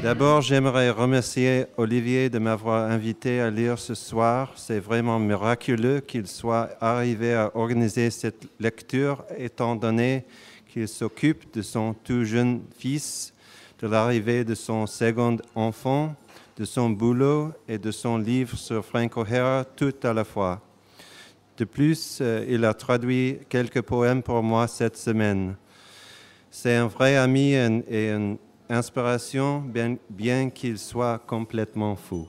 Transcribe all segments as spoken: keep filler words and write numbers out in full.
D'abord, j'aimerais remercier Olivier de m'avoir invité à lire ce soir. C'est vraiment miraculeux qu'il soit arrivé à organiser cette lecture, étant donné qu'il s'occupe de son tout jeune fils, de l'arrivée de son second enfant, de son boulot et de son livre sur Frank O'Hara, tout à la fois. De plus, euh, il a traduit quelques poèmes pour moi cette semaine. C'est un vrai ami et une inspiration, bien, bien qu'il soit complètement fou.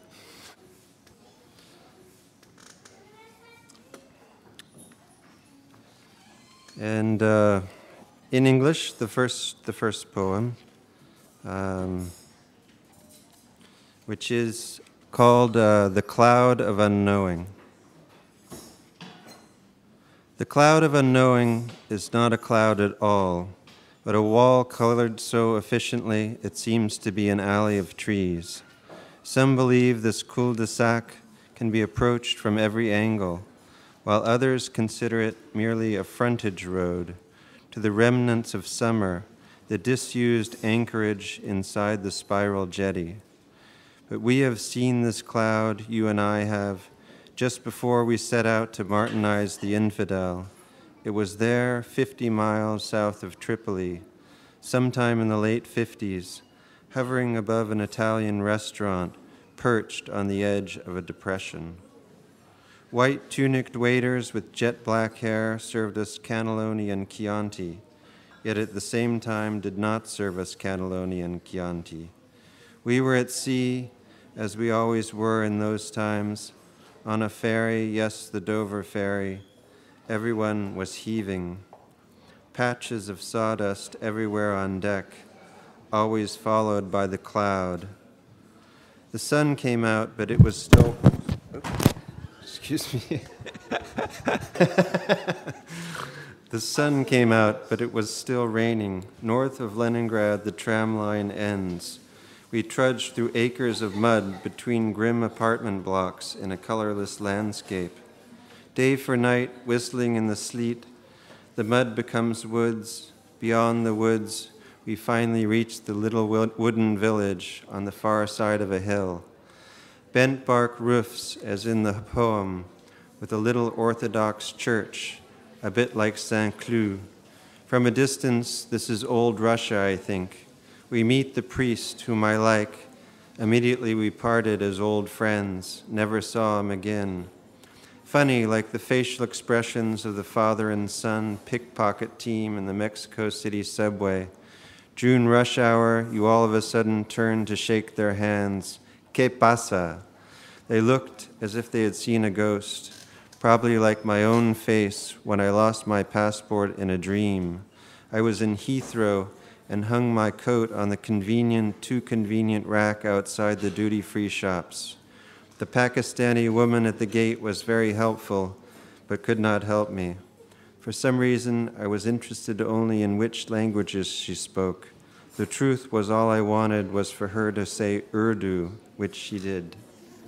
And uh, in English, the first, the first poem, um, which is called uh, The Cloud of Unknowing. The cloud of unknowing is not a cloud at all, but a wall colored so efficiently it seems to be an alley of trees. Some believe this cul-de-sac can be approached from every angle, while others consider it merely a frontage road to the remnants of summer, the disused anchorage inside the spiral jetty. But we have seen this cloud, you and I have, just before we set out to martyrize the infidel. It was there, fifty miles south of Tripoli, sometime in the late fifties, hovering above an Italian restaurant, perched on the edge of a depression. White tunicked waiters with jet black hair served us cannelloni and Chianti, yet at the same time did not serve us cannelloni and Chianti. We were at sea, as we always were in those times, on a ferry, yes, the Dover ferry. Everyone was heaving. Patches of sawdust everywhere on deck, always followed by the cloud. The sun came out, but it was still... Excuse me. The sun came out, but it was still raining. North of Leningrad, the tram line ends. We trudged through acres of mud between grim apartment blocks in a colorless landscape. Day for night, whistling in the sleet, the mud becomes woods. Beyond the woods, we finally reach the little wooden village on the far side of a hill. Bent bark roofs, as in the poem, with a little Orthodox church, a bit like Saint-Cloud. From a distance, this is old Russia, I think. We meet the priest, whom I like. Immediately we parted as old friends, never saw him again. Funny, like the facial expressions of the father and son pickpocket team in the Mexico City subway. June rush hour, you all of a sudden turn to shake their hands. ¿Qué pasa? They looked as if they had seen a ghost, probably like my own face when I lost my passport in a dream. I was in Heathrow and hung my coat on the convenient, too convenient rack outside the duty-free shops. The Pakistani woman at the gate was very helpful, but could not help me. For some reason, I was interested only in which languages she spoke. The truth was all I wanted was for her to say Urdu, which she did.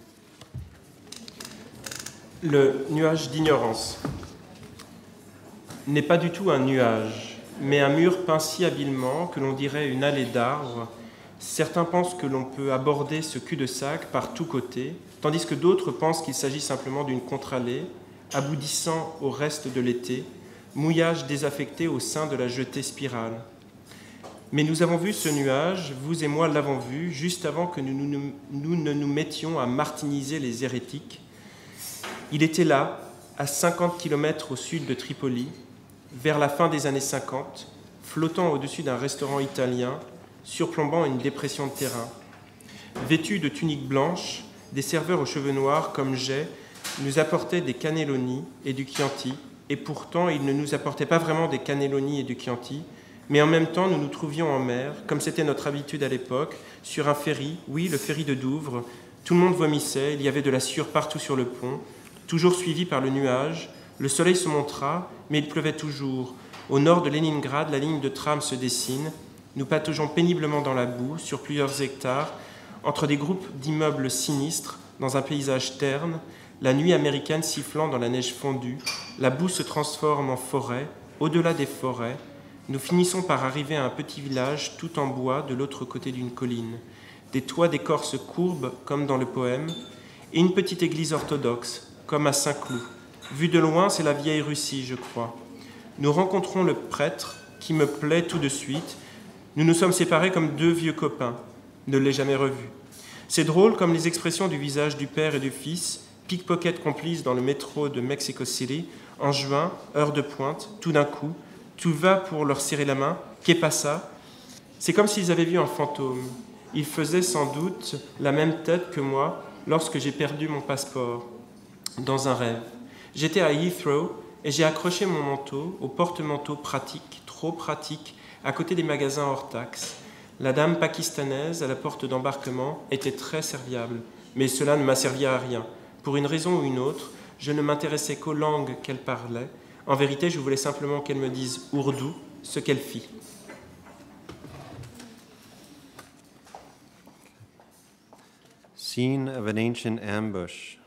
Le nuage d'ignorance n'est pas du tout un nuage, mais un mur peint si habilement que l'on dirait une allée d'arbres. Certains pensent que l'on peut aborder ce cul-de-sac par tous côtés, tandis que d'autres pensent qu'il s'agit simplement d'une contre-allée, aboutissant au reste de l'été, mouillage désaffecté au sein de la jetée spirale. Mais nous avons vu ce nuage, vous et moi l'avons vu, juste avant que nous, nous, nous ne nous mettions à martyriser les hérétiques. Il était là, à cinquante kilomètres au sud de Tripoli, vers la fin des années cinquante, flottant au-dessus d'un restaurant italien, surplombant une dépression de terrain. Vêtus de tuniques blanches, des serveurs aux cheveux noirs comme j'ai nous apportaient des cannelloni et du Chianti, et pourtant ils ne nous apportaient pas vraiment des cannelloni et du Chianti, mais en même temps nous nous trouvions en mer, comme c'était notre habitude à l'époque, sur un ferry, oui, le ferry de Douvres. Tout le monde vomissait, il y avait de la sueur partout sur le pont, toujours suivi par le nuage. Le soleil se montra, mais il pleuvait toujours. Au nord de Leningrad, la ligne de tram se dessine. Nous pataugeons péniblement dans la boue, sur plusieurs hectares, entre des groupes d'immeubles sinistres, dans un paysage terne, la nuit américaine sifflant dans la neige fondue, la boue se transforme en forêt. Au-delà des forêts, nous finissons par arriver à un petit village tout en bois de l'autre côté d'une colline. des toits d'écorce courbes comme dans le poème, et une petite église orthodoxe, comme à Saint-Cloud. Vu de loin, c'est la vieille Russie, je crois. Nous rencontrons le prêtre, qui me plaît tout de suite. Nous nous sommes séparés comme deux vieux copains. Ne l'ai jamais revu. C'est drôle comme les expressions du visage du père et du fils, pickpocket complice dans le métro de Mexico City, en juin, heure de pointe, tout d'un coup, tout va pour leur serrer la main. Qu'est pas ça? C'est comme s'ils avaient vu un fantôme. Ils faisaient sans doute la même tête que moi lorsque j'ai perdu mon passeport, dans un rêve. J'étais à Heathrow et j'ai accroché mon manteau au porte-manteau pratique, trop pratique, à côté des magasins hors taxe. La dame pakistanaise à la porte d'embarquement était très serviable, mais cela ne m'a servi à rien. Pour une raison ou une autre, je ne m'intéressais qu'aux langues qu'elle parlait. En vérité, je voulais simplement qu'elle me dise ourdou, ce qu'elle fit. Scene of an ancient ambush.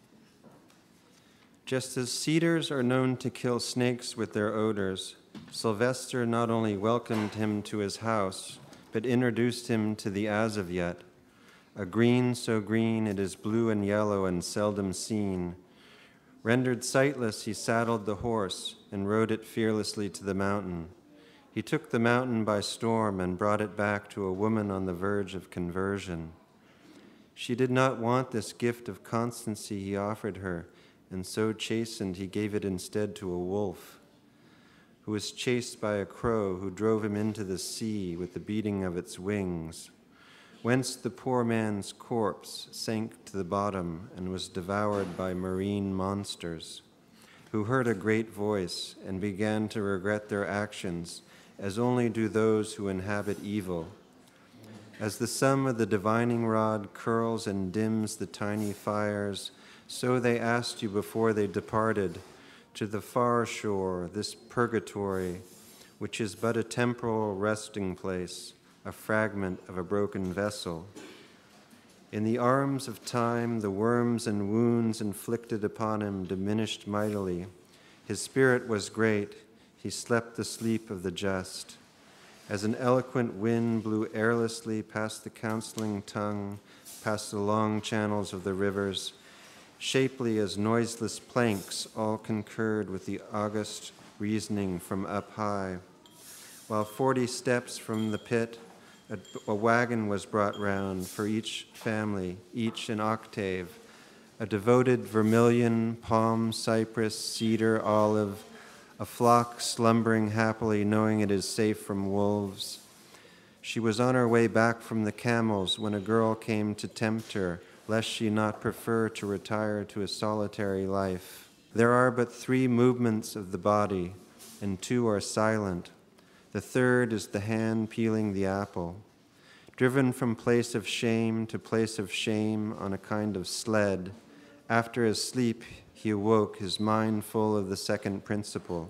Just as cedars are known to kill snakes with their odors, Sylvester not only welcomed him to his house, but introduced him to the Azavyet, a green so green it is blue and yellow and seldom seen. Rendered sightless, he saddled the horse and rode it fearlessly to the mountain. He took the mountain by storm and brought it back to a woman on the verge of conversion. She did not want this gift of constancy he offered her, and so chastened he gave it instead to a wolf, who was chased by a crow who drove him into the sea with the beating of its wings, whence the poor man's corpse sank to the bottom and was devoured by marine monsters, who heard a great voice and began to regret their actions, as only do those who inhabit evil. As the sum of the divining rod curls and dims the tiny fires, so they asked you before they departed to the far shore, this purgatory, which is but a temporal resting place, a fragment of a broken vessel. In the arms of time, the worms and wounds inflicted upon him diminished mightily. His spirit was great. He slept the sleep of the just. As an eloquent wind blew airlessly past the counseling tongue, past the long channels of the rivers, shapely as noiseless planks, all concurred with the august reasoning from up high. While forty steps from the pit, a, a wagon was brought round for each family, each an octave, a devoted vermilion, palm, cypress, cedar, olive, a flock slumbering happily, knowing it is safe from wolves. She was on her way back from the camels when a girl came to tempt her, lest she not prefer to retire to a solitary life. There are but three movements of the body, and two are silent. The third is the hand peeling the apple. Driven from place of shame to place of shame on a kind of sled, after his sleep he awoke, his mind full of the second principle.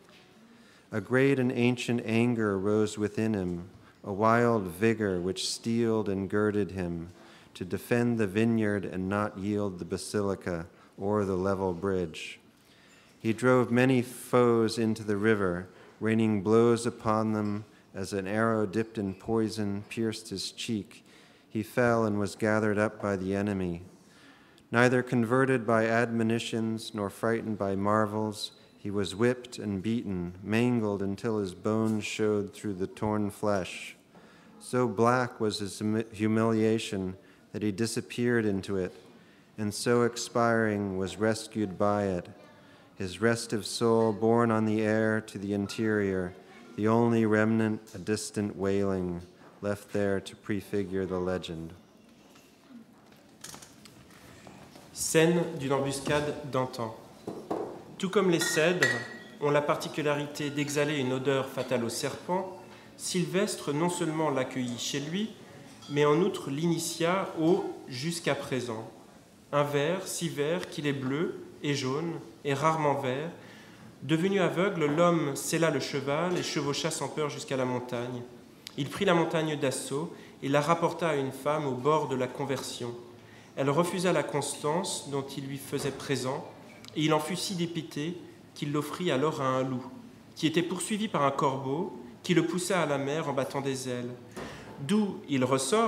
A great and ancient anger rose within him, a wild vigor which steeled and girded him, to defend the vineyard and not yield the basilica or the level bridge. He drove many foes into the river, raining blows upon them as an arrow dipped in poison pierced his cheek. He fell and was gathered up by the enemy. Neither converted by admonitions nor frightened by marvels, he was whipped and beaten, mangled until his bones showed through the torn flesh. So black was his humiliation that he disappeared into it, and so expiring was rescued by it, his restive soul borne on the air to the interior, the only remnant a distant wailing, left there to prefigure the legend. Scène d'une embuscade d'antan. Tout comme les cèdres ont la particularité d'exhaler une odeur fatale aux serpents, Sylvestre non seulement l'accueillit chez lui, mais en outre l'initia au « jusqu'à présent ». Un ver, si vert qu'il est bleu et jaune, et rarement vert. Devenu aveugle, l'homme sella le cheval et chevaucha sans peur jusqu'à la montagne. Il prit la montagne d'assaut et la rapporta à une femme au bord de la conversion. Elle refusa la constance dont il lui faisait présent, et il en fut si dépité qu'il l'offrit alors à un loup, qui était poursuivi par un corbeau, qui le poussa à la mer en battant des ailes. D'où il ressort que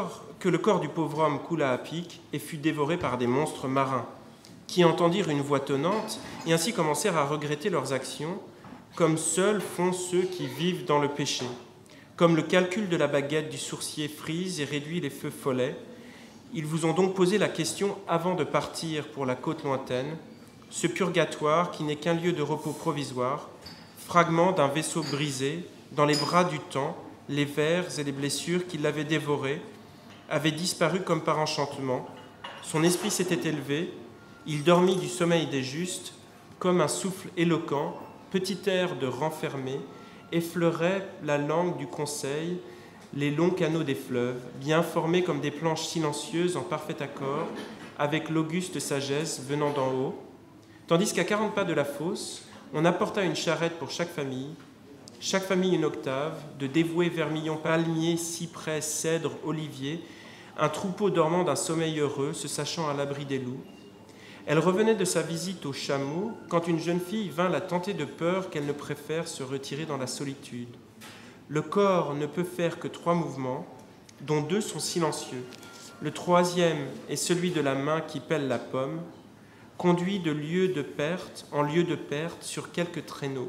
que le corps du pauvre homme coula à pic et fut dévoré par des monstres marins, qui entendirent une voix tonnante et ainsi commencèrent à regretter leurs actions, comme seuls font ceux qui vivent dans le péché. Comme le calcul de la baguette du sourcier frise et réduit les feux follets, ils vous ont donc posé la question avant de partir pour la côte lointaine, ce purgatoire qui n'est qu'un lieu de repos provisoire, fragment d'un vaisseau brisé, dans les bras du temps, les vers et les blessures qui l'avaient dévoré avaient disparu comme par enchantement, son esprit s'était élevé, il dormit du sommeil des justes, comme un souffle éloquent, petit air de renfermé, effleurait la langue du conseil, les longs canaux des fleuves, bien formés comme des planches silencieuses en parfait accord, avec l'auguste sagesse venant d'en haut, tandis qu'à quarante pas de la fosse, on apporta une charrette pour chaque famille, chaque famille une octave, de dévoués vermillons, palmiers, cyprès, cèdres, oliviers, un troupeau dormant d'un sommeil heureux, se sachant à l'abri des loups. Elle revenait de sa visite au chameau quand une jeune fille vint la tenter de peur qu'elle ne préfère se retirer dans la solitude. Le corps ne peut faire que trois mouvements, dont deux sont silencieux. Le troisième est celui de la main qui pèle la pomme, conduit de lieu de perte en lieu de perte sur quelques traîneaux.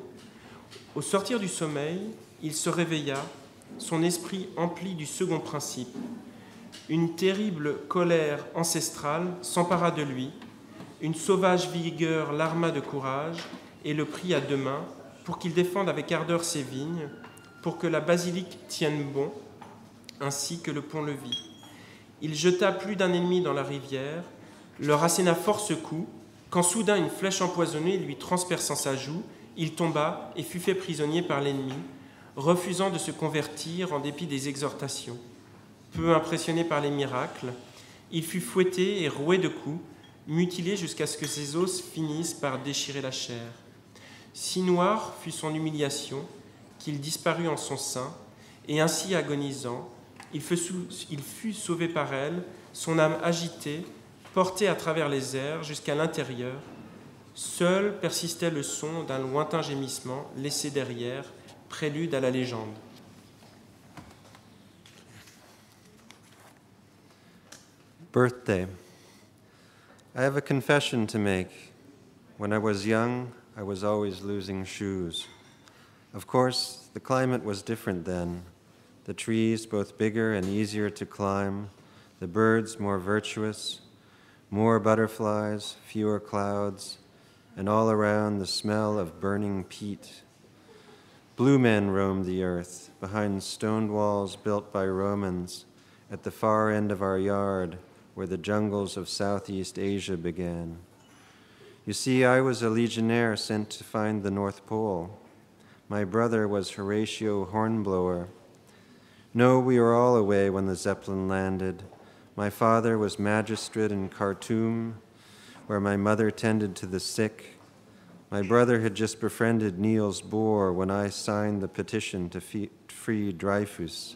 Au sortir du sommeil, il se réveilla, son esprit empli du second principe. Une terrible colère ancestrale s'empara de lui, une sauvage vigueur l'arma de courage et le prit à deux mains pour qu'il défende avec ardeur ses vignes, pour que la basilique tienne bon, ainsi que le pont-levis. Il jeta plus d'un ennemi dans la rivière, leur asséna fort ce coup, quand soudain une flèche empoisonnée lui transperçant sa joue, il tomba et fut fait prisonnier par l'ennemi, refusant de se convertir en dépit des exhortations. Peu impressionné par les miracles, il fut fouetté et roué de coups, mutilé jusqu'à ce que ses os finissent par déchirer la chair. Si noire fut son humiliation qu'il disparut en son sein, et ainsi agonisant, il fut, sou- il fut sauvé par elle, son âme agitée, portée à travers les airs jusqu'à l'intérieur. Seul persistait le son d'un lointain gémissement laissé derrière, prélude à la légende. Birthday. I have a confession to make. When I was young, I was always losing shoes. Of course, the climate was different then. The trees both bigger and easier to climb, the birds more virtuous, more butterflies, fewer clouds, and all around the smell of burning peat. Blue men roamed the earth, behind stone walls built by Romans, at the far end of our yard, where the jungles of Southeast Asia began. You see, I was a legionnaire sent to find the North Pole. My brother was Horatio Hornblower. No, we were all away when the Zeppelin landed. My father was magistrate in Khartoum, where my mother tended to the sick. My brother had just befriended Niels Bohr when I signed the petition to fee- free Dreyfus.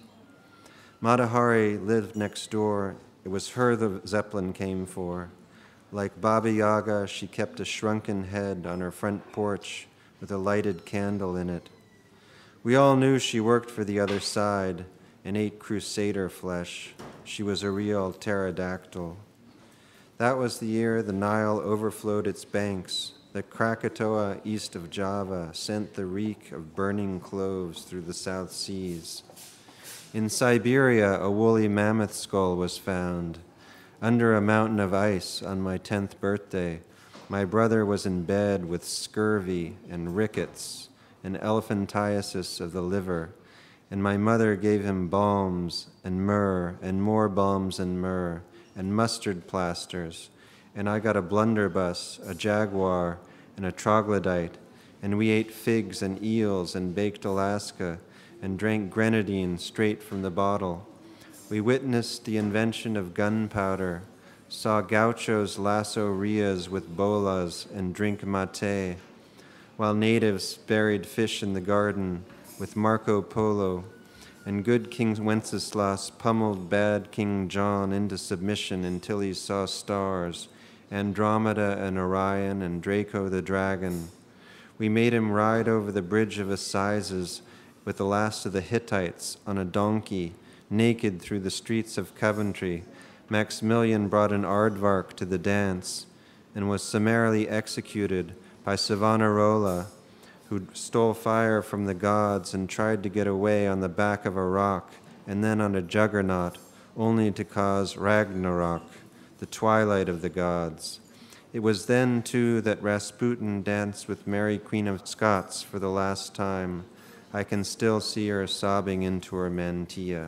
Matahari lived next door. It was her the Zeppelin came for. Like Baba Yaga, she kept a shrunken head on her front porch with a lighted candle in it. We all knew she worked for the other side and ate crusader flesh. She was a real pterodactyl. That was the year the Nile overflowed its banks. The Krakatoa east of Java sent the reek of burning cloves through the South Seas. In Siberia, a woolly mammoth skull was found. Under a mountain of ice on my tenth birthday, my brother was in bed with scurvy and rickets and elephantiasis of the liver, and my mother gave him balms and myrrh and more balms and myrrh and mustard plasters, and I got a blunderbuss, a jaguar, and a troglodyte, and we ate figs and eels and baked Alaska and drank grenadine straight from the bottle. We witnessed the invention of gunpowder, saw gauchos lasso rias with bolas and drink mate, while natives buried fish in the garden with Marco Polo, and good King Wenceslas pummeled bad King John into submission until he saw stars, Andromeda and Orion and Draco the dragon. We made him ride over the bridge of Assizes with the last of the Hittites on a donkey, naked through the streets of Coventry, Maximilian brought an aardvark to the dance and was summarily executed by Savonarola, who stole fire from the gods and tried to get away on the back of a rock and then on a juggernaut, only to cause Ragnarok, the twilight of the gods. It was then, too, that Rasputin danced with Mary Queen of Scots for the last time. I can still see her sobbing into her mantilla.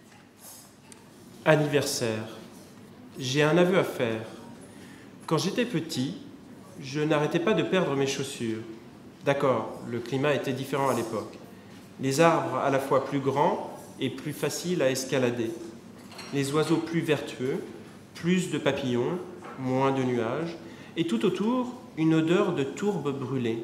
Anniversaire. J'ai un aveu à faire. Quand j'étais petit, je n'arrêtais pas de perdre mes chaussures. D'accord, le climat était différent à l'époque. Les arbres à la fois plus grands et plus faciles à escalader. Les oiseaux plus vertueux, plus de papillons, moins de nuages, et tout autour, une odeur de tourbe brûlée.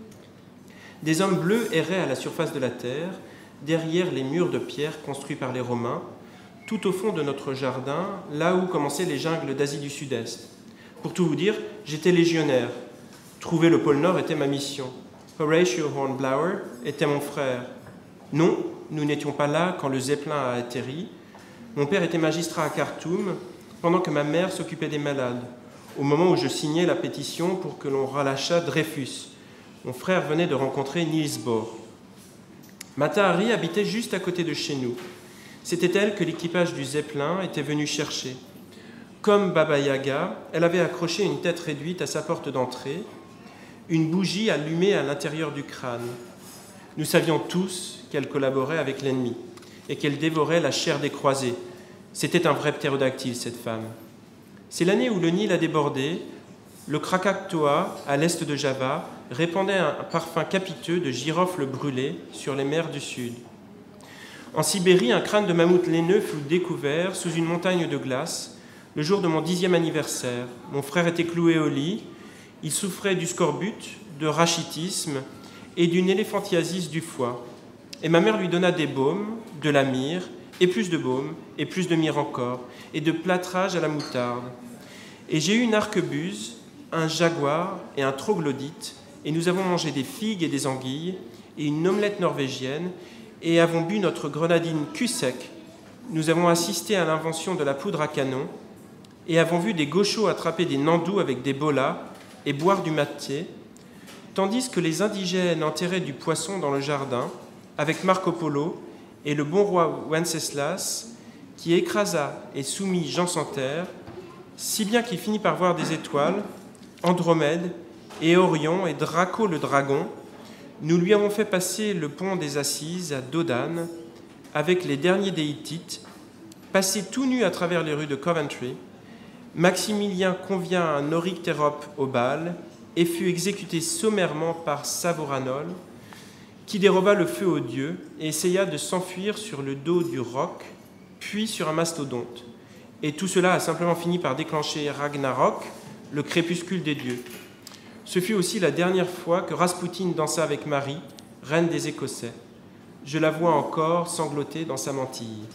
Des hommes bleus erraient à la surface de la terre, derrière les murs de pierre construits par les Romains, tout au fond de notre jardin, là où commençaient les jungles d'Asie du Sud-Est. Pour tout vous dire, j'étais légionnaire. Trouver le pôle Nord était ma mission. Horatio Hornblower était mon frère. Non, nous n'étions pas là quand le Zeppelin a atterri. Mon père était magistrat à Khartoum, pendant que ma mère s'occupait des malades, au moment où je signais la pétition pour que l'on relâchât Dreyfus. Mon frère venait de rencontrer Niels Bohr. Mata Hari habitait juste à côté de chez nous. C'était elle que l'équipage du Zeppelin était venu chercher. Comme Baba Yaga, elle avait accroché une tête réduite à sa porte d'entrée, une bougie allumée à l'intérieur du crâne. Nous savions tous qu'elle collaborait avec l'ennemi et qu'elle dévorait la chair des croisés. C'était un vrai ptérodactyle, cette femme. C'est l'année où le Nil a débordé. Le Krakatoa, à l'est de Java, répandait un parfum capiteux de girofle brûlé sur les mers du Sud. En Sibérie, un crâne de mammouth laineux fut découvert sous une montagne de glace le jour de mon dixième anniversaire. Mon frère était cloué au lit. Il souffrait du scorbut, de rachitisme et d'une éléphantiasis du foie. Et ma mère lui donna des baumes, de la myrrhe, et plus de baume, et plus de myrrhe encore, et de plâtrage à la moutarde. Et j'ai eu une arquebuse, un jaguar et un troglodyte, et nous avons mangé des figues et des anguilles, et une omelette norvégienne, et avons bu notre grenadine cul sec. Nous avons assisté à l'invention de la poudre à canon, et avons vu des gauchos attraper des nandous avec des bolas, et boire du maté, tandis que les indigènes enterraient du poisson dans le jardin, avec Marco Polo et le bon roi Wenceslas, qui écrasa et soumit Jean sans terre, si bien qu'il finit par voir des étoiles, Andromède et Orion et Draco le dragon. Nous lui avons fait passer le pont des Assises à Dodane, avec les derniers des Hittites, passé tout nu à travers les rues de Coventry. Maximilien convient un Oryctérope au bal et fut exécuté sommairement par Savoranol, qui déroba le feu aux dieux et essaya de s'enfuir sur le dos du roc, puis sur un mastodonte. Et tout cela a simplement fini par déclencher Ragnarok, le crépuscule des dieux. Ce fut aussi la dernière fois que Rasputin dansa avec Marie, reine des Écossais. Je la vois encore sangloter dans sa mantille.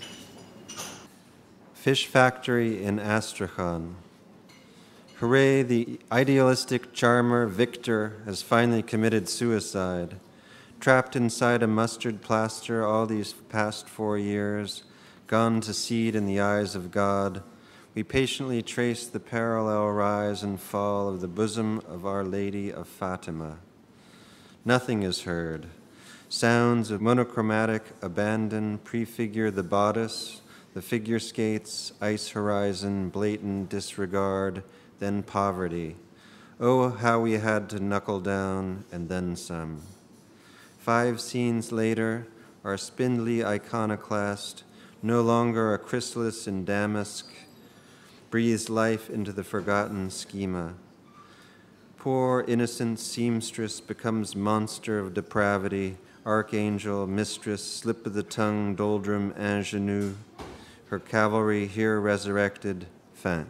Fish factory in Astrakhan. Hooray, the idealistic charmer Victor has finally committed suicide. Trapped inside a mustard plaster all these past four years, gone to seed in the eyes of God, we patiently trace the parallel rise and fall of the bosom of Our Lady of Fatima. Nothing is heard. Sounds of monochromatic abandon prefigure the bodice, the figure skates, ice horizon, blatant disregard, then poverty. Oh, how we had to knuckle down, and then some. Five scenes later, our spindly iconoclast, no longer a chrysalis in damask, breathes life into the forgotten schema. Poor innocent seamstress becomes monster of depravity, archangel, mistress, slip of the tongue, doldrum, ingénue, her cavalry here resurrected, fin.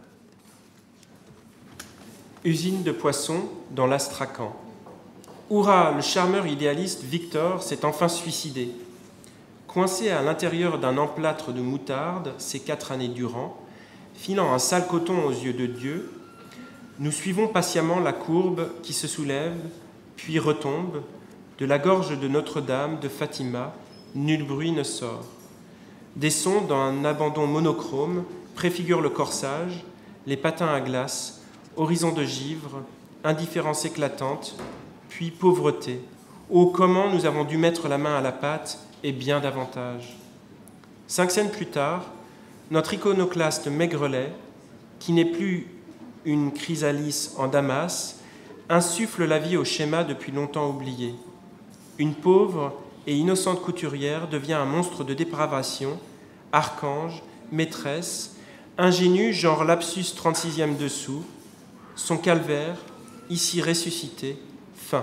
Usine de poissons dans l'Astrakhan. Hurrah, le charmeur idéaliste Victor s'est enfin suicidé. Coincé à l'intérieur d'un emplâtre de moutarde ces quatre années durant, filant un sale coton aux yeux de Dieu, nous suivons patiemment la courbe qui se soulève, puis retombe, de la gorge de Notre-Dame de Fatima, nul bruit ne sort. Des sons dans un abandon monochrome préfigurent le corsage, les patins à glace, horizon de givre, indifférence éclatante, puis pauvreté. Oh, comment nous avons dû mettre la main à la pâte, et bien davantage. Cinq scènes plus tard, notre iconoclaste Maigrelet, qui n'est plus une chrysallis en Damas, insuffle la vie au schéma depuis longtemps oublié. Une pauvre et innocente couturière devient un monstre de dépravation, archange, maîtresse, ingénue genre lapsus trente-sixième dessous, son calvaire, ici ressuscité, fin.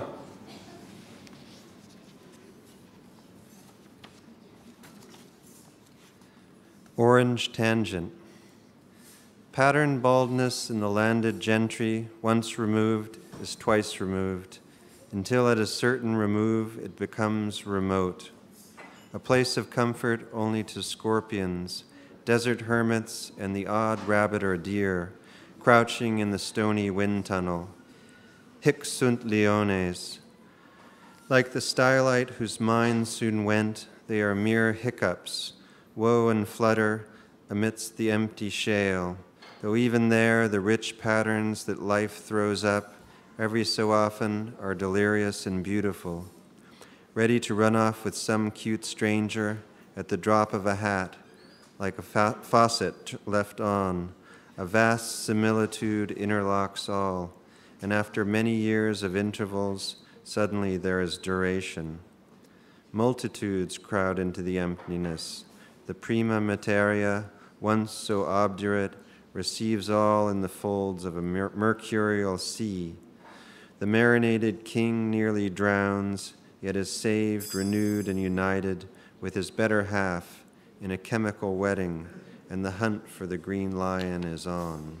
Orange Tangent. Pattern baldness in the landed gentry, once removed, is twice removed, until at a certain remove it becomes remote. A place of comfort only to scorpions, desert hermits, and the odd rabbit or deer, crouching in the stony wind tunnel. Hic sunt leones. Like the stylite whose mind soon went, they are mere hiccups, woe and flutter amidst the empty shale, though even there the rich patterns that life throws up every so often are delirious and beautiful, ready to run off with some cute stranger at the drop of a hat, like a fa- faucet left on. A vast similitude interlocks all, and after many years of intervals, suddenly there is duration. Multitudes crowd into the emptiness. The prima materia, once so obdurate, receives all in the folds of a mer- mercurial sea. The marinated king nearly drowns, yet is saved, renewed, and united with his better half in a chemical wedding, and the hunt for the green lion is on.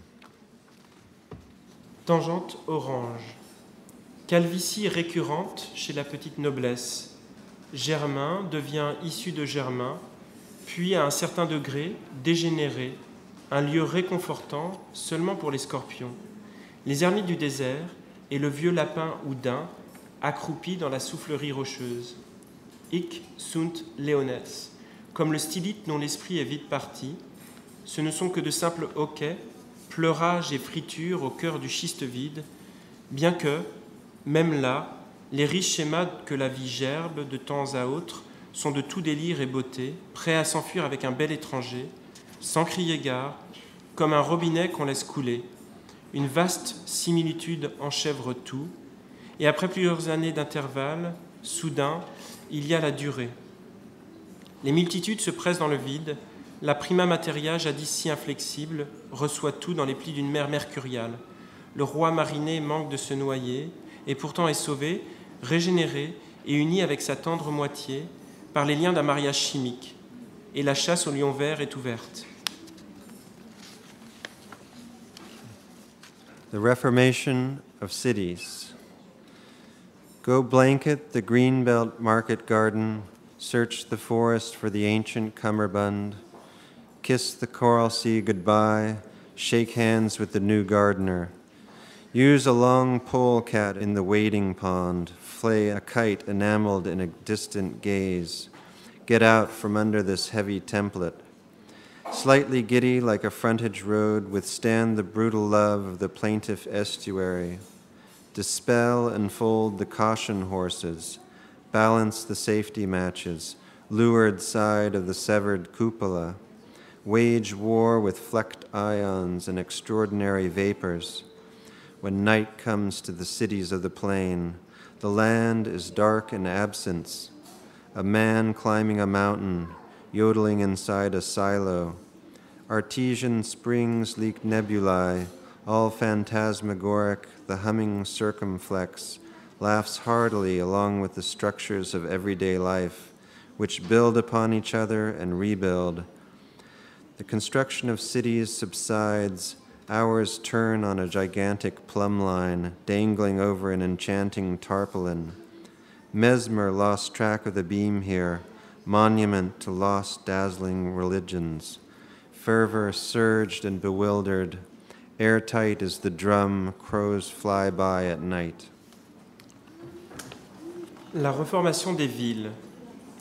Tangente orange. Calvitie récurrente chez la petite noblesse. Germain devient issu de Germain, puis à un certain degré dégénéré, un lieu réconfortant seulement pour les scorpions, les ermites du désert et le vieux lapin ou daim accroupi dans la soufflerie rocheuse. Hic sunt leones. Comme le stylite dont l'esprit est vite parti, ce ne sont que de simples hoquets, pleurages et fritures au cœur du schiste vide, bien que, même là, les riches schémas que la vie gerbe de temps à autre sont de tout délire et beauté, prêts à s'enfuir avec un bel étranger, sans crier gare, comme un robinet qu'on laisse couler. Une vaste similitude enchèvre tout, et après plusieurs années d'intervalle, soudain, il y a la durée. Les multitudes se pressent dans le vide, la prima materia, jadis si inflexible, reçoit tout dans les plis d'une mer mercuriale. Le roi mariné manque de se noyer, et pourtant est sauvé, régénéré et uni avec sa tendre moitié par les liens d'un mariage chimique, et la chasse au lion vert est ouverte. The Reformation of Cities. Go blanket the greenbelt market garden, search the forest for the ancient cummerbund, kiss the coral sea goodbye, shake hands with the new gardener. Use a long polecat in the wading pond, flay a kite enameled in a distant gaze. Get out from under this heavy template. Slightly giddy like a frontage road, withstand the brutal love of the plaintive estuary. Dispel and fold the caution horses, balance the safety matches, lured side of the severed cupola. Wage war with flecked ions and extraordinary vapors. When night comes to the cities of the plain, the land is dark in absence. A man climbing a mountain, yodeling inside a silo. Artesian springs leak nebulae, all phantasmagoric, the humming circumflex laughs heartily along with the structures of everyday life, which build upon each other and rebuild. The construction of cities subsides, hours turn on a gigantic plumb line, dangling over an enchanting tarpaulin. Mesmer lost track of the beam here, monument to lost dazzling religions. Fervor surged and bewildered, airtight as the drum crows fly by at night. La reformation des villes.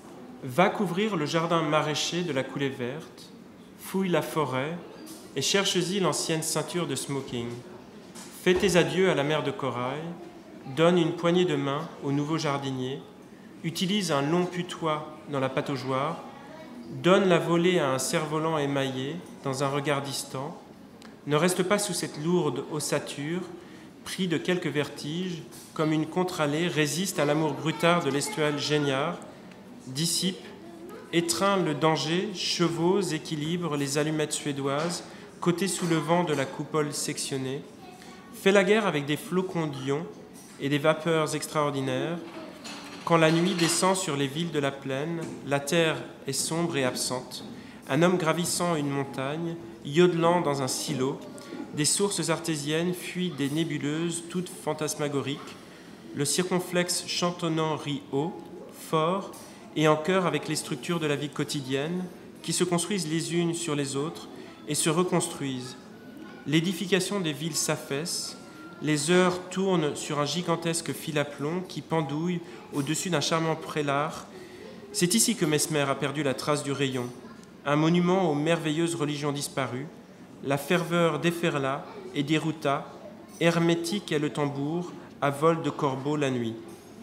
Va couvrir le jardin maraîcher de la coulée verte, fouille la forêt et cherche-y l'ancienne ceinture de smoking. Fais tes adieux à la mer de corail, donne une poignée de main au nouveau jardinier, utilise un long putois dans la pataugeoire, donne la volée à un cerf-volant émaillé dans un regard distant, ne reste pas sous cette lourde ossature, pris de quelques vertiges, comme une contre-allée résiste à l'amour brutard de l'estuaire géniard, dissipe, étreint le danger, chevauche, équilibre les allumettes suédoises, côté sous le vent de la coupole sectionnée, fait la guerre avec des flocons d'ions et des vapeurs extraordinaires. Quand la nuit descend sur les villes de la plaine, la terre est sombre et absente. Un homme gravissant une montagne, yodelant dans un silo, des sources artésiennes fuient des nébuleuses toutes fantasmagoriques. Le circonflexe chantonnant rit haut, fort, et en chœur avec les structures de la vie quotidienne, qui se construisent les unes sur les autres et se reconstruisent. L'édification des villes s'affaisse, les heures tournent sur un gigantesque fil à plomb qui pendouille au-dessus d'un charmant prélard. C'est ici que Mesmer a perdu la trace du rayon, un monument aux merveilleuses religions disparues. La ferveur déferla et dérouta, hermétique est le tambour, à vol de corbeau la nuit.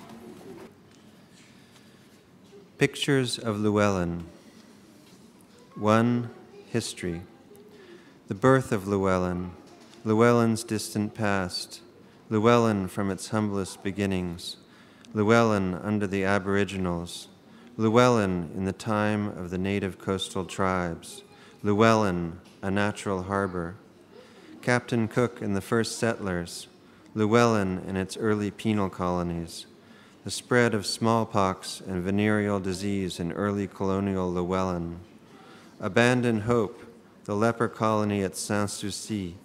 Pictures of Llewellyn. One, history. The birth of Llewellyn, Llewellyn's distant past, Llewellyn from its humblest beginnings, Llewellyn under the Aboriginals, Llewellyn in the time of the native coastal tribes, Llewellyn, a natural harbor, Captain Cook and the first settlers, Llewellyn and its early penal colonies, the spread of smallpox and venereal disease in early colonial Llewellyn, Abandoned Hope, the leper colony at Sans-Souci,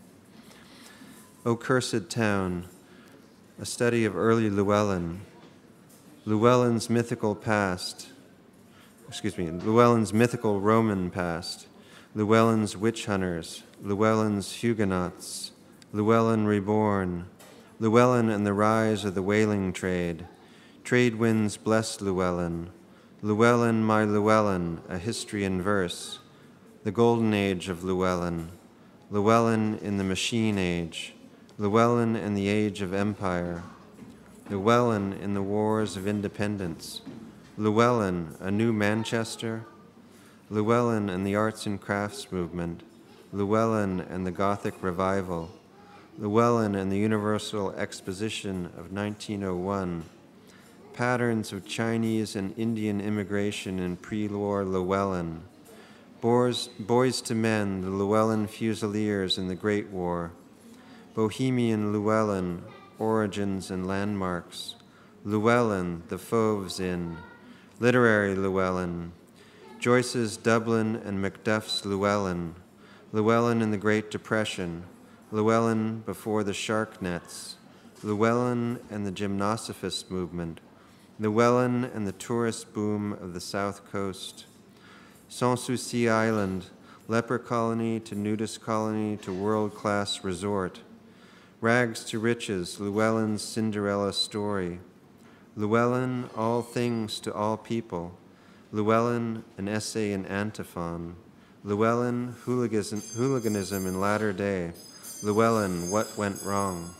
O Cursed Town, a study of early Llewellyn, Llewellyn's mythical past, excuse me, Llewellyn's mythical Roman past, Llewellyn's witch hunters, Llewellyn's Huguenots, Llewellyn reborn, Llewellyn and the rise of the whaling trade, trade winds bless Llewellyn, Llewellyn, my Llewellyn, a history in verse, the golden age of Llewellyn, Llewellyn in the machine age, Llewellyn in the age of empire, Llewellyn in the wars of independence, Llewellyn, a new Manchester, Llewellyn and the arts and crafts movement, Llewellyn and the Gothic revival, Llewellyn and the Universal Exposition of nineteen oh one, patterns of Chinese and Indian immigration in pre-war Llewellyn, Boys, Boys to Men, the Llewellyn Fusiliers in the Great War, Bohemian Llewellyn, Origins and Landmarks, Llewellyn, the Fauves Inn, Literary Llewellyn, Joyce's Dublin and Macduff's Llewellyn, Llewellyn in the Great Depression, Llewellyn before the shark nets, Llewellyn and the Gymnosophist movement, Llewellyn and the tourist boom of the South Coast, Sans-Souci Island, leper colony to nudist colony to world-class resort, Rags to Riches, Llewellyn's Cinderella story, Llewellyn, all things to all people, Llewellyn, an essay in antiphon, Llewellyn, hooliganism, hooliganism in latter day, Llewellyn, what went wrong.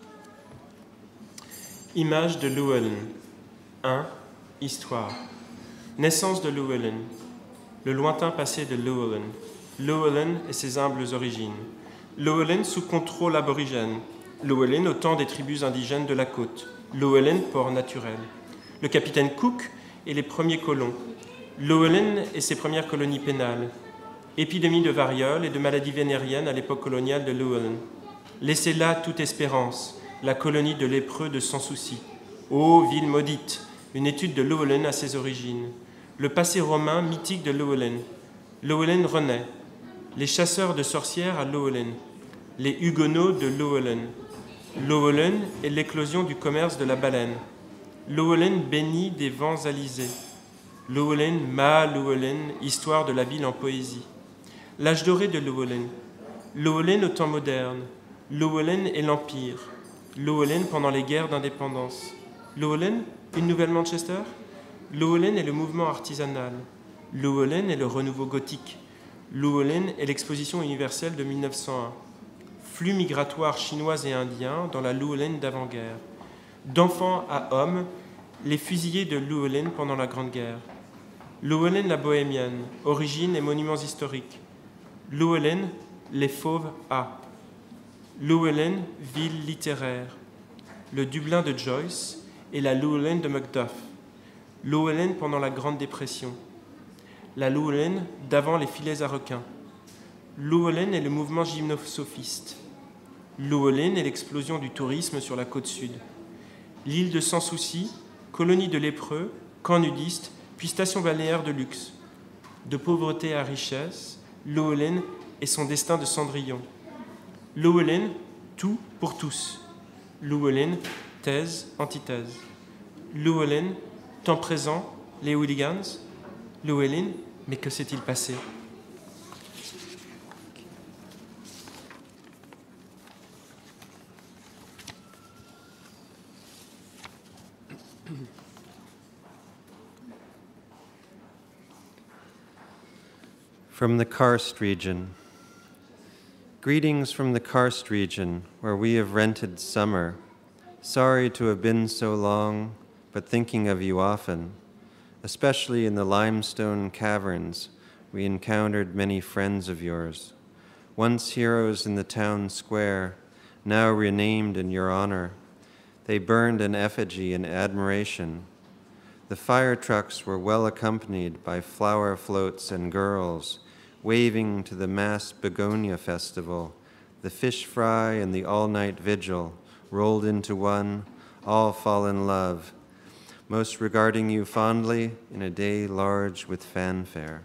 Image de Llewellyn. un. Histoire. Naissance de Llewellyn. Le lointain passé de Llewellyn. Llewellyn et ses humbles origines. Llewellyn sous contrôle aborigène. Llewellyn au temps des tribus indigènes de la côte. Llewellyn port naturel. Le capitaine Cook et les premiers colons. Llewellyn et ses premières colonies pénales. Épidémie de variole et de maladies vénériennes à l'époque coloniale de Llewellyn. Laissez là toute espérance, la colonie de lépreux de Sans-Souci. Ô ville maudite, une étude de Llewellyn à ses origines. Le passé romain mythique de Llewellyn. Llewellyn renaît. Les chasseurs de sorcières à Llewellyn. Les Huguenots de Llewellyn. Llewellyn et l'éclosion du commerce de la baleine. Llewellyn béni des vents alizés. Llewellyn, ma Llewellyn, histoire de la ville en poésie. L'âge doré de Llewellyn. Llewellyn au temps moderne. Llewellyn et l'Empire. Llewellyn pendant les guerres d'indépendance. Llewellyn, une nouvelle Manchester. L'Ohlen est le mouvement artisanal. L'Ohlen est le renouveau gothique. L'Ohlen est l'exposition universelle de mille neuf cent un. Flux migratoires chinois et indiens dans la L'Ohlen d'avant-guerre. D'enfants à hommes, les fusillés de L'Ohlen pendant la Grande Guerre. L'Ohlen la bohémienne, origines et monuments historiques. L'Ohlen, les fauves à. L'Ohlen, ville littéraire. Le Dublin de Joyce et la L'Ohlen de Macduff. L'Ohlen pendant la Grande Dépression. La L'Ohlen d'avant les filets à requins. L'Ohlen est le mouvement gymnosophiste. L'Ohlen est l'explosion du tourisme sur la côte sud. L'île de Sans Souci, colonie de lépreux, camp nudiste, puis station balnéaire de luxe. De pauvreté à richesse, l'Ohlen est son destin de Cendrillon. L'Ohlen, tout pour tous. L'Ohlen, thèse, antithèse. L'Ohlen, temps présent, les hooligans. L'Ohlen, mais que s'est-il passé? From the Karst region. Greetings from the Karst region, where we have rented summer. Sorry to have been so long, but thinking of you often. Especially in the limestone caverns, we encountered many friends of yours. Once heroes in the town square, now renamed in your honor. They burned an effigy in admiration. The fire trucks were well accompanied by flower floats and girls, waving to the massed begonia festival. The fish fry and the all-night vigil rolled into one, all fall in love, most regarding you fondly in a day large with fanfare.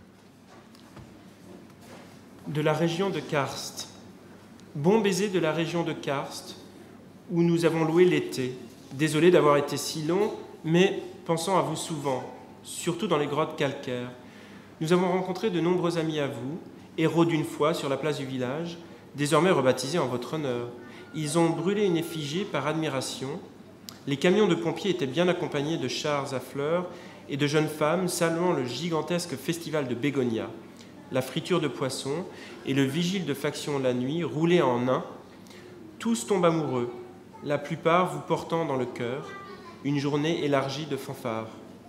De la région de Karst. Bon baiser de la région de Karst, où nous avons loué l'été. Désolé d'avoir été si long, mais pensant à vous souvent, surtout dans les grottes calcaires. Nous avons rencontré de nombreux amis à vous, héros d'une fois sur la place du village, désormais rebaptisés en votre honneur. Ils ont brûlé une effigie par admiration. Les camions de pompiers étaient bien accompagnés de chars à fleurs et de jeunes femmes saluant le gigantesque festival de Bégonia, la friture de poissons et le vigile de faction la nuit roulés en nains. Tous tombent amoureux, la plupart vous portant dans le cœur, une journée élargie de fanfares.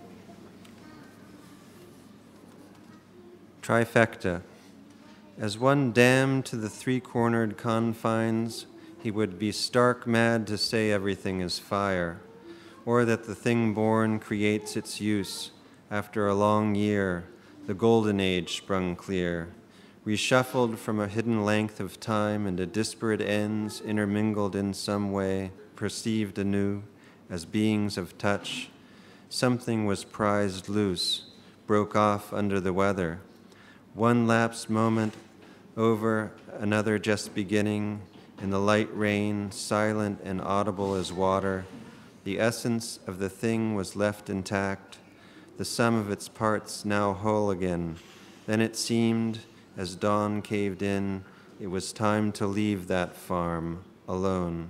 Trifecta. As one damned to the three-cornered confines, he would be stark mad to say everything is fire, or that the thing born creates its use. After a long year, the golden age sprung clear, reshuffled from a hidden length of time into disparate ends, intermingled in some way, perceived anew as beings of touch. Something was prized loose, broke off under the weather. One lapsed moment over, another just beginning, in the light rain, silent and audible as water. The essence of the thing was left intact, the sum of its parts now whole again. Then it seemed, as dawn caved in, it was time to leave that farm alone.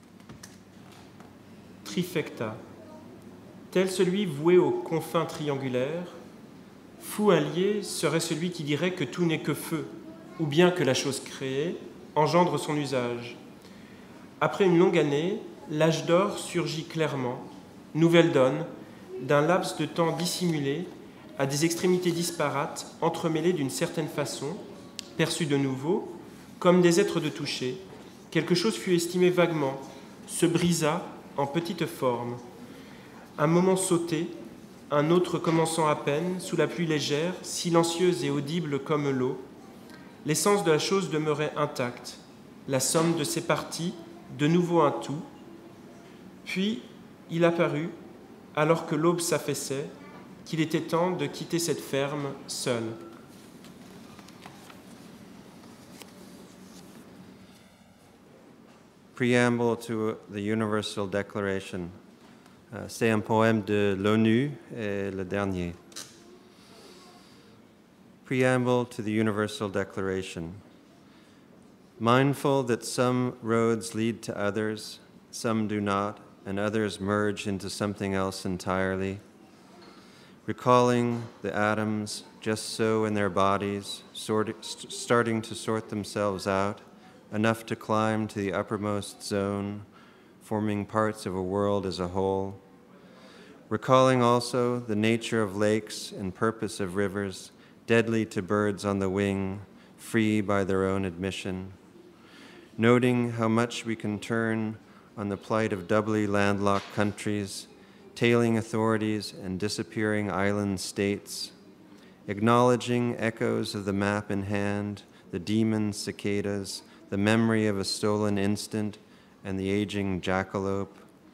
Trifecta. Tel celui voué aux confins triangulaires, fou allié serait celui qui dirait que tout n'est que feu, ou bien que la chose créée engendre son usage. Après une longue année, l'âge d'or surgit clairement, nouvelle donne, d'un laps de temps dissimulé à des extrémités disparates, entremêlées d'une certaine façon, perçues de nouveau, comme des êtres de toucher. Quelque chose fut estimé vaguement, se brisa en petite forme. Un moment sauté, un autre commençant à peine, sous la pluie légère, silencieuse et audible comme l'eau. L'essence de la chose demeurait intacte, la somme de ses parties, de nouveau un tout. Puis, il apparut, alors que l'aube s'affaissait, qu'il était temps de quitter cette ferme seul. Preamble to the Universal Declaration. Uh, c'est un poème de l'ONU et le dernier. Preamble to the Universal Declaration. Mindful that some roads lead to others, some do not, and others merge into something else entirely, recalling the atoms just so in their bodies, sort, st- starting to sort themselves out, enough to climb to the uppermost zone, forming parts of a world as a whole. Recalling also the nature of lakes and purpose of rivers, deadly to birds on the wing, free by their own admission. Noting how much we can turn on the plight of doubly landlocked countries, tailing authorities and disappearing island states, acknowledging echoes of the map in hand, the demon cicadas, the memory of a stolen instant, and the aging jackalope,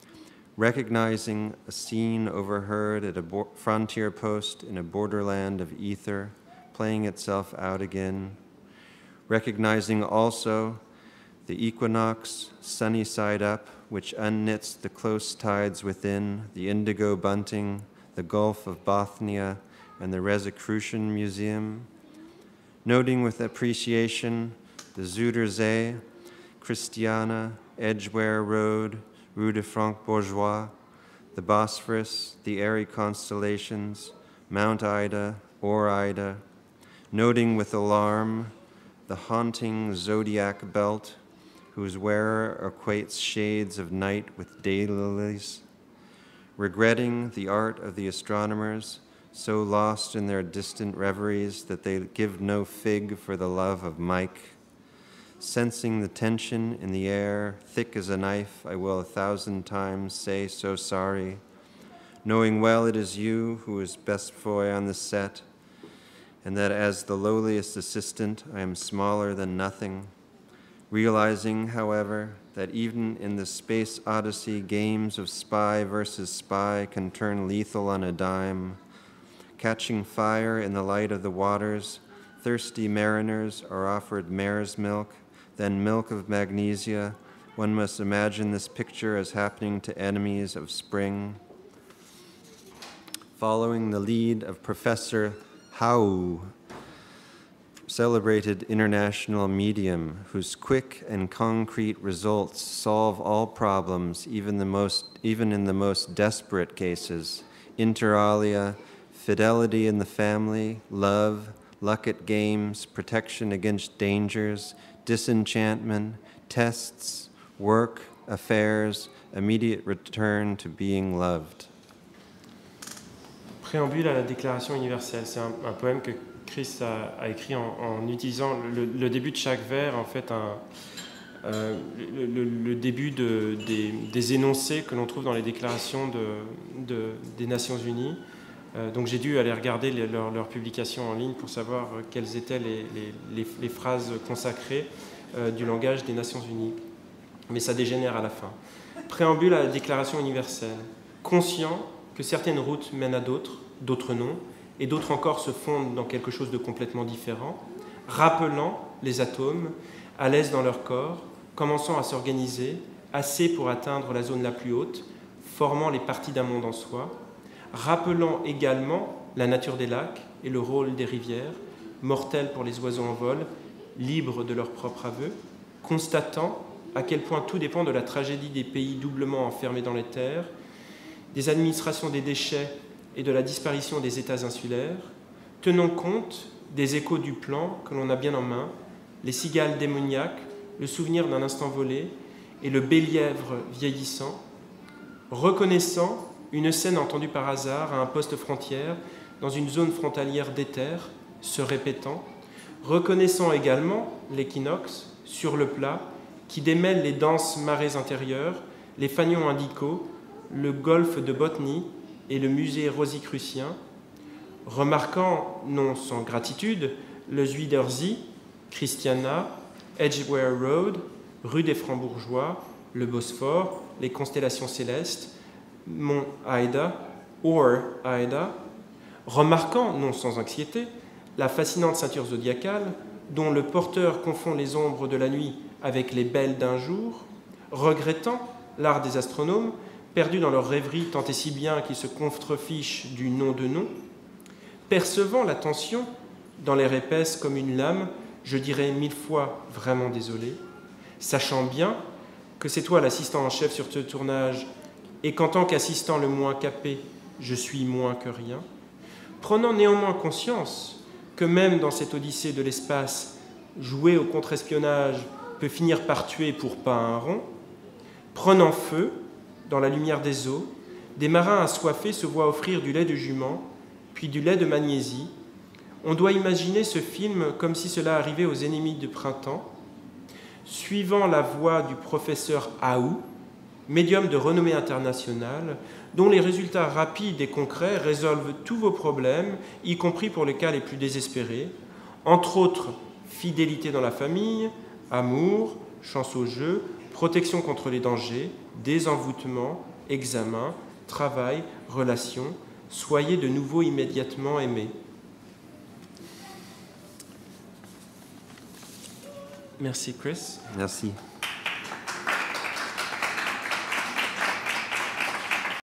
recognizing a scene overheard at a bo- frontier post in a borderland of ether, playing itself out again, recognizing also the equinox, sunny side up, which unknits the close tides within, the indigo bunting, the Gulf of Bothnia, and the Rosicrucian Museum, noting with appreciation the Zuiderzee, Christiana, Edgware Road, Rue de Franc-Bourgeois, the Bosphorus, the airy constellations, Mount Ida, or Ida, noting with alarm the haunting zodiac belt, whose wearer equates shades of night with daylilies, regretting the art of the astronomers, so lost in their distant reveries that they give no fig for the love of Mike, sensing the tension in the air, thick as a knife, I will a thousand times say so sorry, knowing well it is you who is best boy on the set, and that as the lowliest assistant I am smaller than nothing, realizing, however, that even in the space odyssey, games of spy versus spy can turn lethal on a dime. Catching fire in the light of the waters, thirsty mariners are offered mare's milk, then milk of magnesia. One must imagine this picture as happening to enemies of spring. Following the lead of Professor Hau, celebrated international medium whose quick and concrete results solve all problems, even the most, even in the most desperate cases. Inter alia, fidelity in the family, love, luck at games, protection against dangers, disenchantment, tests, work, affairs, immediate return to being loved. Préambule à la Déclaration universelle, c'est un, un poème que Chris a, a écrit en, en utilisant le, le début de chaque vers, en fait, un, euh, le, le, le début de, des, des énoncés que l'on trouve dans les déclarations de, de, des Nations Unies. Euh, donc j'ai dû aller regarder les, leurs leur publications en ligne pour savoir quelles étaient les, les, les, les phrases consacrées euh, du langage des Nations Unies. Mais ça dégénère à la fin. Préambule à la Déclaration universelle. Conscient que certaines routes mènent à d'autres, d'autres non, et d'autres encore se fondent dans quelque chose de complètement différent, rappelant les atomes, à l'aise dans leur corps, commençant à s'organiser, assez pour atteindre la zone la plus haute, formant les parties d'un monde en soi, rappelant également la nature des lacs et le rôle des rivières, mortels pour les oiseaux en vol, libres de leur propre aveu, constatant à quel point tout dépend de la tragédie des pays doublement enfermés dans les terres, des administrations des déchets et de la disparition des États insulaires, tenant compte des échos du plan que l'on a bien en main, les cigales démoniaques, le souvenir d'un instant volé et le bélièvre vieillissant, reconnaissant une scène entendue par hasard à un poste frontière dans une zone frontalière d'éther, se répétant, reconnaissant également l'équinoxe sur le plat qui démêle les denses marées intérieures, les fanions indicaux, le golfe de Botnie et le musée rosicrucien, remarquant, non sans gratitude, le Zuiderzee, Christiana, Edgware Road, rue des Francs-Bourgeois, le Bosphore, les constellations célestes, Mont Ida, or Ida, remarquant, non sans anxiété, la fascinante ceinture zodiacale, dont le porteur confond les ombres de la nuit avec les belles d'un jour, regrettant l'art des astronomes, perdus dans leur rêverie tant et si bien qu'ils se contrefichent du nom de nom, percevant la tension dans l'air épaisse comme une lame, je dirais mille fois vraiment désolé, sachant bien que c'est toi l'assistant en chef sur ce tournage et qu'en tant qu'assistant le moins capé, je suis moins que rien, prenant néanmoins conscience que même dans cette odyssée de l'espace, jouer au contre-espionnage peut finir par tuer pour pas un rond, prenant feu dans la lumière des eaux, des marins assoiffés se voient offrir du lait de jument, puis du lait de magnésie. On doit imaginer ce film comme si cela arrivait aux ennemis du printemps, suivant la voie du professeur Aou, médium de renommée internationale, dont les résultats rapides et concrets résolvent tous vos problèmes, y compris pour les cas les plus désespérés, entre autres fidélité dans la famille, amour, chance au jeu, protection contre les dangers, désenvoûtement, examen, travail, relations. Soyez de nouveau immédiatement aimés. Merci Chris. Merci.